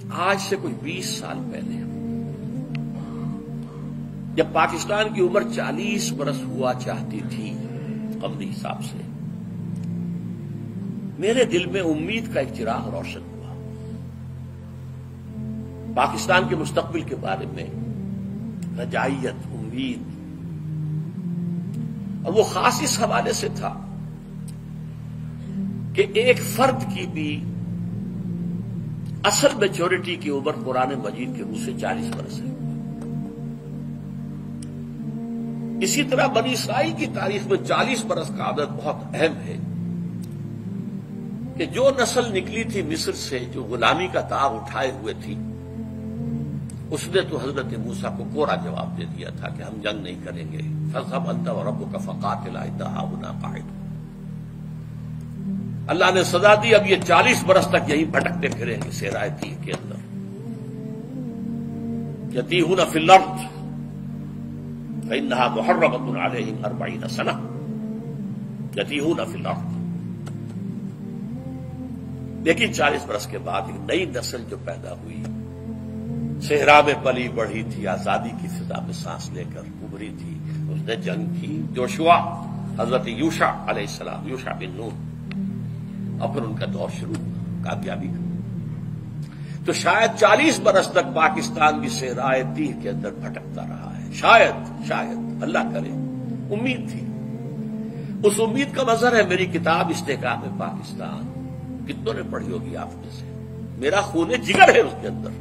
آج سے کوئی 20 سال پہلے جب پاکستان کی عمر 40 برس ہوا چاہتی تھی قمری حساب سے، میرے دل میں امید کا ایک چراغ روشن ہوا پاکستان کے مستقبل کے بارے میں، رجائیت، امید، اور وہ خاص اس حوالے سے تھا کہ ایک فرد کی بھی اصل میچورٹی کی عمر قرآن مجید کے منہ سے 40 برس ہے۔ اسی طرح بنی اسرائیل کی تاریخ میں 40 برس کا عدد بہت اہم ہے کہ جو نسل نکلی تھی مصر سے، جو غلامی کا داغ اٹھائے ہوئے تھی، اس نے تو حضرت موسیٰ کو کوڑا جواب دے دیا تھا کہ ہم جنگ نہیں کریں گے، فاذهب انت وربك فقاتلا إنا هاهنا قاعدون۔ اللہ نے سزا دی، اب یہ 40 برس تک یہی بھٹکتے پھریں گے صحرائے تیہ کے اندر، یتیہون فی الارض فإنها محرمة علیہم 40 سنہ، یتیہون فی الارض۔ لیکن 40 برس کے بعد ایک نئی نسل جو پیدا ہوئی، صحرا میں پلی بڑھی تھی، آزادی کی فضا میں سانس لے کر ابھری تھی، اس نے جنگ کی، جوشوا، حضرت یوشع علیہ السلام، یوشع بن نون، اور پھر ان کا دور شروع کامیابی کا۔ تو شاید 40 برس تک پاکستان بھی صحرائے تیہ کے اندر بھٹکتا رہا ہے، شاید اللہ کرے، امید تھی۔ اس امید کا مظہر ہے میری کتاب استحکام پاکستان، کتنوں نے پڑھی ہوگی آپ میں سے، میرا خون جگر ہے اس کے اندر۔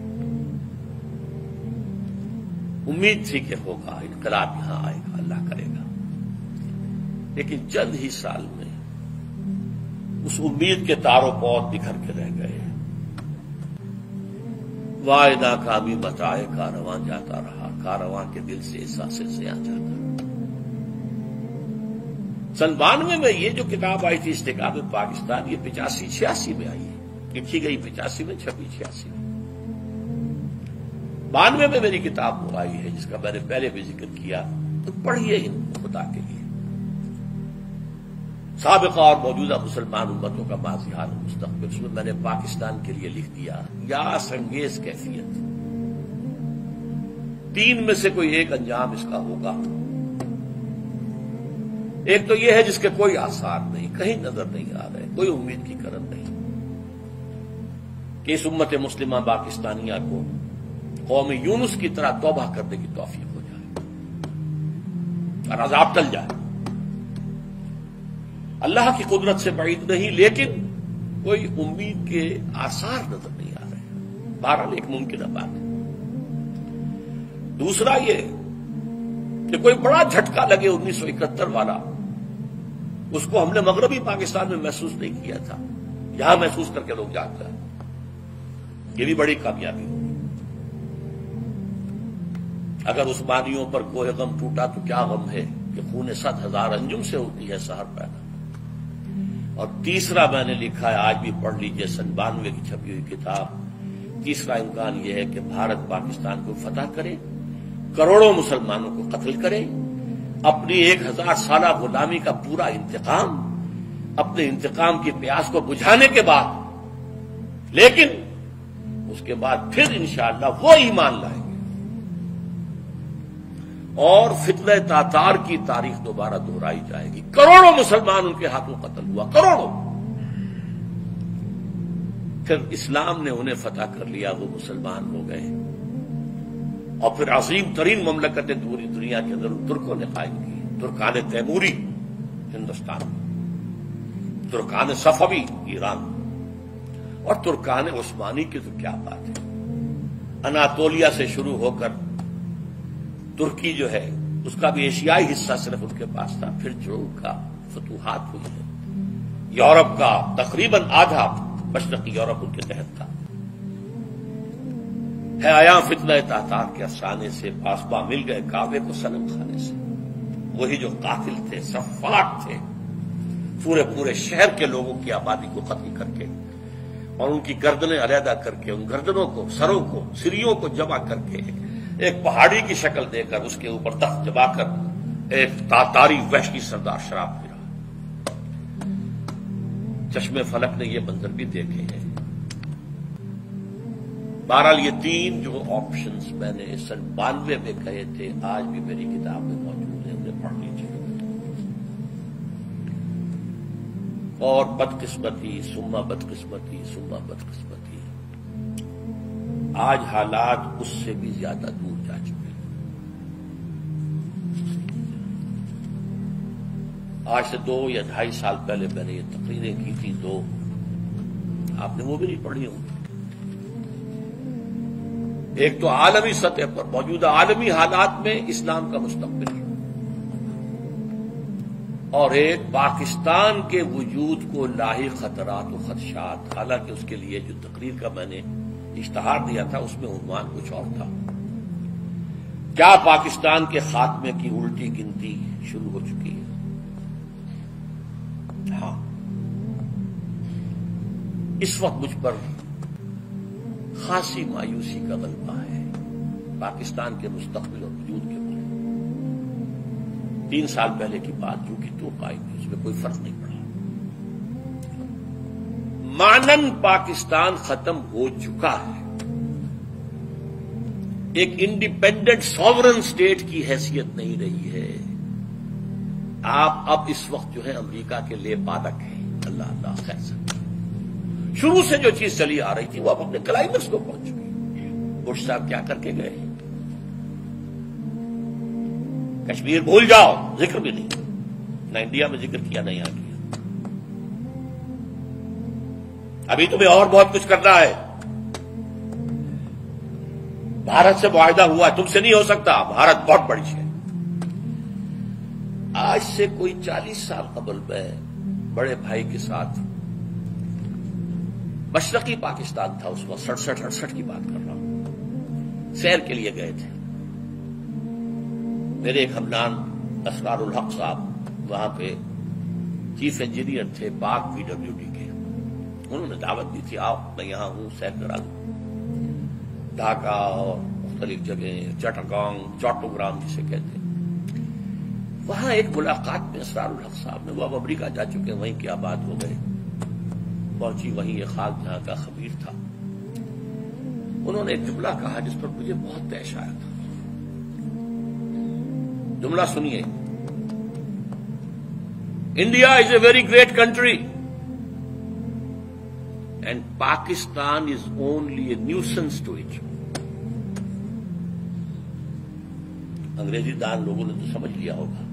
امید تھی کہ ہوگا، انقلاب یہاں آئے گا، اللہ کرے گا، لیکن چند ہی سال میں اس امید کے تار و پود بکھر کے رہ گئے۔ وائے ناکامی متاع کارواں جاتا رہا، کارواں کے دل سے احساس زیاں جاتا رہا۔ 92 میں یہ جو کتاب آئی تھی استحکام پاکستان، یہ 85-86 میں آئی ہے، لکھی گئی 85 میں، چھپی 86 میں۔ 92 میں میری کتاب وہ آئی ہے جس کا میں نے پہلے بھی ذکر کیا، تو پڑھیے ان کو خدا کے لیے۔ سابقہ اور موجودہ مسلمان امتوں کا ماضی حال و مستقبل، اس میں میں نے پاکستان کے لیے لکھ دیا یاس انگیز کیفیت۔ 3 میں سے کوئی ایک انجام اس کا ہوگا۔ ایک تو یہ ہے جس کے کوئی آثار نہیں، کہیں نظر نہیں آ رہے، کوئی امید کی کرن نہیں کہ اس امت مسلمہ پاکستانیہ کو قوم یونس کی طرح توبہ کرنے کی توفیق ہو جائے اور عذاب ٹل جائے۔ اللہ کی قدرت سے بعید نہیں، لیکن کوئی امید کے آثار نظر نہیں آ رہے۔ بہرحال ایک ممکنہ بات ہے۔ دوسرا یہ کہ کوئی بڑا جھٹکا لگے 1971 والا، اس کو ہم نے مغربی پاکستان میں محسوس نہیں کیا تھا، یہاں محسوس کر کے لوگ جانتے ہیں، یہ بھی بڑی کامیابی ہوگی۔ اگر عثمانیوں پر کوہ غم ٹوٹا تو کیا غم ہے کہ خون 100,000 انجم سے ہوتی ہے سحر پیدا۔ اور تیسرا میں نے لکھا ہے، آج بھی پڑھ لیجئے، 92 کی چھپی ہوئی کتاب۔ تیسرا امکان یہ ہے کہ بھارت پاکستان کو فتح کرے، کروڑوں مسلمانوں کو قتل کرے، اپنی 1000 سالہ غلامی کا پورا انتقام، اپنے انتقام کی پیاس کو بجھانے کے بعد، لیکن اس کے بعد پھر انشاءاللہ وہ ایمان لائیں گے اور فتنہ تاتار کی تاریخ دوبارہ دہرائی جائے گی۔ کروڑوں مسلمان ان کے ہاتھوں قتل ہوا، کروڑوں۔ پھر اسلام نے انہیں فتح کر لیا، وہ مسلمان ہو گئے، اور پھر عظیم ترین مملکتیں پوری دنیا کے اندر ترکوں نے قائم کی۔ ترکان تیموری ہندوستان، ترکان صفوی ایران، اور ترکان عثمانی کی تو کیا بات ہے۔ اناطولیہ سے شروع ہو کر ترکی جو ہے اس کا بھی ایشیائی حصہ صرف ان کے پاس تھا، پھر جو ان کا فتوحات ہوئی ہے، یورپ کا تقریباً آدھا مشرقی یورپ ان کے تحت تھا۔ ہے آیا فتنہ تاتار کے افسانے سے، پاسباں مل گئے کعبے کو صنم خانے سے۔ وہی جو قاتل تھے، سفاک تھے، پورے شہر کے لوگوں کی آبادی کو قتل کر کے اور ان کی گردنیں علیحدہ کر کے، ان گردنوں کو، سروں کو، سریوں کو جمع کر کے ایک پہاڑی کی شکل دے کر اس کے اوپر تخت جما کر ایک تاتاری وحشی سردار شراب پی رہا۔ چشم فلک نے یہ منظر بھی دیکھے ہیں بہرحال یہ تین جو آپشنز میں نے 92 میں کہے تھے آج بھی میری کتاب میں موجود ہیں، انہیں پڑھ لیجیے۔ اور بدقسمتی ثم بدقسمتی ثم بدقسمتی، آج حالات اس سے بھی زیادہ دور جا چکے ہیں۔ آج سے 2 یا 2.5 سال پہلے میں نے یہ تقریریں کی تھی، تو آپ نے وہ بھی نہیں پڑھی ہوں۔ ایک تو عالمی سطح پر موجودہ عالمی حالات میں اسلام کا مستقبل، اور ایک پاکستان کے وجود کو لاحق خطرات و خدشات۔ حالانکہ اس کے لیے جو تقریر کا میں نے اشتہار دیا تھا اس میں عنوان کچھ اور تھا۔ کیا پاکستان کے خاتمے کی الٹی گنتی شروع ہو چکی ہے؟ ہاں، اس وقت مجھ پر خاصی مایوسی کا غلبہ ہے پاکستان کے مستقبل اور وجود کے بارے میں۔ 3 سال پہلے کی بات جو کہ تو قائم ہے، اس میں کوئی فرق نہیں پڑا۔ مانن پاکستان ختم ہو چکا ہے، ایک انڈیپینڈنٹ ساورن اسٹیٹ کی حیثیت نہیں رہی ہے۔ آپ اب اس وقت جو ہے امریکہ کے لے پالک ہیں۔ اللہ اللہ خیر سے شروع سے جو چیز چلی آ رہی تھی وہ اب اپنے کلائمیکس کو پہنچ چکی۔ بش صاحب کیا کر کے گئے؟ کشمیر بھول جاؤ، ذکر بھی نہیں، نہ انڈیا میں ذکر کیا نہ یہاں کیا۔ ابھی تمہیں اور بہت کچھ کرنا ہے۔ بھارت سے معاہدہ ہوا ہے، تم سے نہیں ہو سکتا، بھارت بہت بڑی ہے۔ آج سے کوئی 40 سال قبل میں بڑے بھائی کے ساتھ مشرقی پاکستان تھا، اس وقت 67-68 کی بات کر رہا ہوں، سیر کے لیے گئے تھے۔ میرے ایک ہمنان اسرار الحق صاحب وہاں پہ چیف انجینئر تھے پاک PWD کے، انہوں نے دعوت دی تھی، آؤ میں یہاں ہوں، سیر کرا دوں۔ ڈھاکہ اور مختلف جگہیں، چٹاگانگ، چوٹوگرام جسے کہتے ہیں، وہاں ایک ملاقات میں اسرار الحق صاحب نے، وہ اب امریکہ جا چکے ہیں، وہیں کی آباد ہو گئے، پہنچی وہیں یہ خاک جہاں کا خبیر تھا۔ انہوں نے ایک جملہ کہا جس پر مجھے بہت طیش آیا تھا۔ جملہ سنیے، India is a very great country and Pakistan is only a nuisance to it. انگریزی دان لوگوں نے تو سمجھ لیا ہوگا،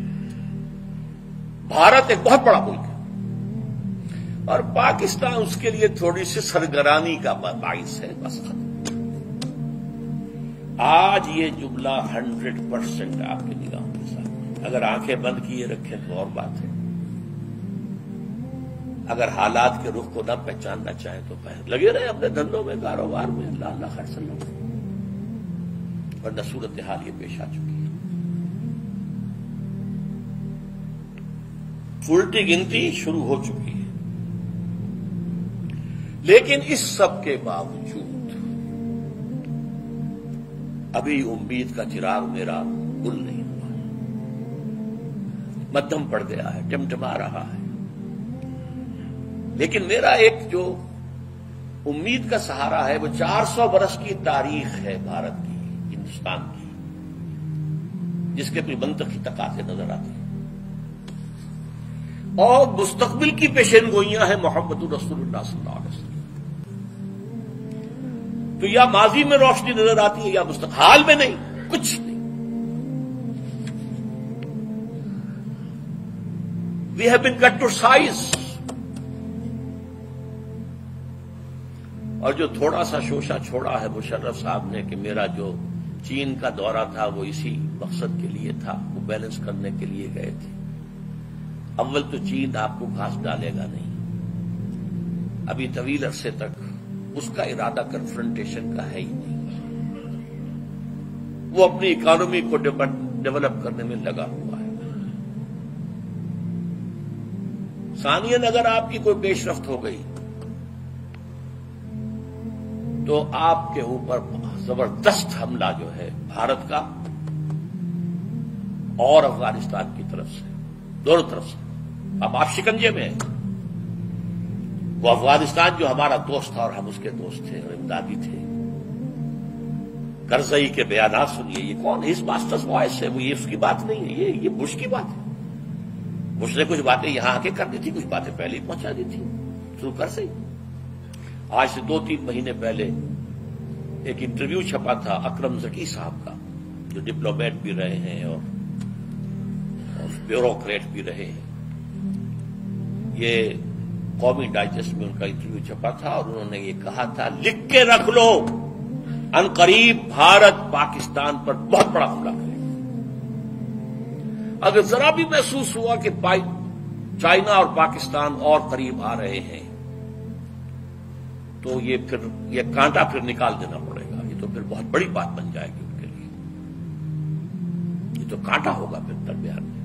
بھارت ایک بہت بڑا ملک ہے اور پاکستان اس کے لیے تھوڑی سی سرگرانی کا باعث ہے، بس ختم۔ آج یہ جملہ 100% آپ کی نگاہوں کے ساتھ، اگر آنکھیں بند کیے رکھیں تو اور بات ہے، اگر حالات کے رخ کو نہ پہچاننا چاہیں تو لگے رہے اپنے دھندوں میں، کاروبار میں، اللہ اللہ خیر سلام، ورنہ صورتحال یہ پیش آ چکی ہے۔ الٹی گنتی شروع ہو چکی ہے، لیکن اس سب کے باوجود ابھی امید کا چراغ میرا گل نہیں ہوا، مدھم پڑ گیا ہے، ٹمٹما رہا ہے۔ لیکن میرا ایک جو امید کا سہارا ہے وہ 400 برس کی تاریخ ہے بھارت کی، ہندوستان کی، جس کے کوئی منطقی تقاضے نظر آتے ہیں، اور مستقبل کی پیشین گوئیاں ہیں محمد رسول اللہ صلی اللہ علیہ وسلم۔ تو یا ماضی میں روشنی نظر آتی ہے یا مستقبل، حال میں نہیں، کچھ نہیں۔ We have been cut to size, اور جو تھوڑا سا شوشہ چھوڑا ہے مشرف صاحب نے کہ میرا جو چین کا دورہ تھا وہ اسی مقصد کے لیے تھا، وہ بیلنس کرنے کے لیے گئے تھے۔ اول تو چین آپ کو گھاس ڈالے گا نہیں، ابھی طویل عرصے تک اس کا ارادہ کنفرنٹیشن کا ہے ہی نہیں، وہ اپنی اکانومی کو ڈیولپ کرنے میں لگا ہوا ہے۔ ثانیاً اگر آپ کی کوئی پیش رفت ہو گئی تو آپ کے اوپر زبردست حملہ جو ہے بھارت کا اور افغانستان کی طرف سے، دونوں طرف سے، اب آپ شکنجے میں ہیں۔ وہ افغانستان جو ہمارا دوست تھا اور ہم اس کے دوست تھے اور امدادی تھے، کرزئی کے بیانات سنیے. یہ کون ہے؟ اس ماسٹرز وائس ہے. وہ یہ اس کی بات نہیں ہے، یہ بش کی بات ہے. بش نے کچھ باتیں یہاں آ کے کر دی تھی، کچھ باتیں پہلے ہی پہنچا دی تھی تھرو کرزئی. آج سے 2-3 مہینے پہلے ایک انٹرویو چھپا تھا اکرم ذکی صاحب کا، جو ڈپلومیٹ بھی رہے ہیں اور بیوروکریٹ بھی رہے ہیں. یہ قومی ڈائجسٹ میں ان کا انٹرویو چھپا تھا اور انہوں نے یہ کہا تھا، لکھ کے رکھ لو، عنقریب بھارت پاکستان پر بہت بڑا حملہ کرے گا. اگر ذرا بھی محسوس ہوا کہ چائنا اور پاکستان اور قریب آ رہے ہیں تو یہ کانٹا پھر نکال دینا پڑے گا. یہ تو پھر بہت بڑی بات بن جائے گی ان کے لیے. یہ تو کانٹا ہوگا پھر درمیان میں.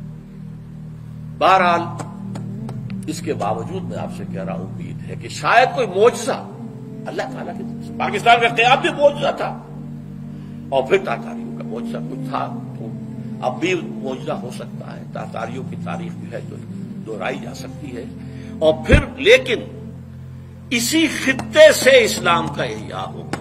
بہرحال اس کے باوجود میں آپ سے کہہ رہا ہوں، امید ہے کہ شاید کوئی معجزہ اللہ تعالیٰ کی طرف سے. پاکستان کا قیام بھی معجزہ تھا اور پھر تاتاریوں کا معجزہ کچھ تھا، تو اب بھی معجزہ ہو سکتا ہے. تاتاریوں کی تاریخ جو ہے تو دہرائی جا سکتی ہے. اور پھر لیکن اسی خطے سے اسلام کا احیاء ہوگا.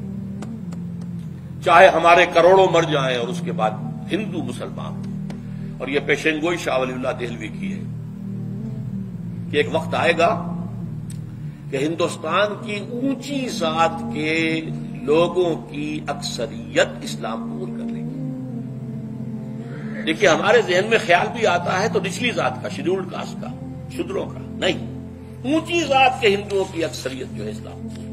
چاہے ہمارے کروڑوں مر جائیں اور اس کے بعد ہندو مسلمان. اور یہ پیشین گوئی شاہ ولی اللہ دہلوی کی ہے کہ ایک وقت آئے گا کہ ہندوستان کی اونچی ذات کے لوگوں کی اکثریت اسلام قبول کر لے گی. دیکھیے ہمارے ذہن میں خیال بھی آتا ہے تو نچلی ذات کا، شیڈیولڈ کاسٹ کا، شودروں کا نہیں، اونچی ذات کے ہندوؤں کی اکثریت جو ہے اسلام قبول